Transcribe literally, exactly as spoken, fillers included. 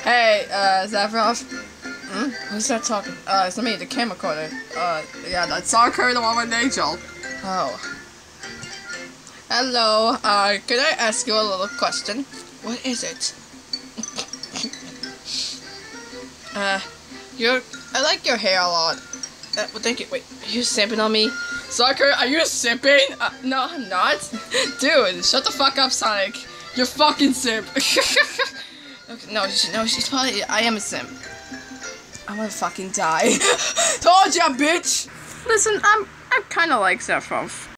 Hey, uh, Sephiroth? Hmm? Who's that talking? Uh, it's me, the camera recorder. Uh, yeah, that's Sarker, the one with Angel. Oh. Hello, uh, can I ask you a little question? What is it? uh, you're, I like your hair a lot. Uh, well, thank you. Wait, are you simping on me? Sarker, are you simping? Uh, no, I'm not. Dude, shut the fuck up, Sonic. You're fucking simp. Okay, no, she, no, she's probably, I am a simp. I wanna fucking die. Told ya, bitch! Listen, I'm, I kinda like Sephiroth.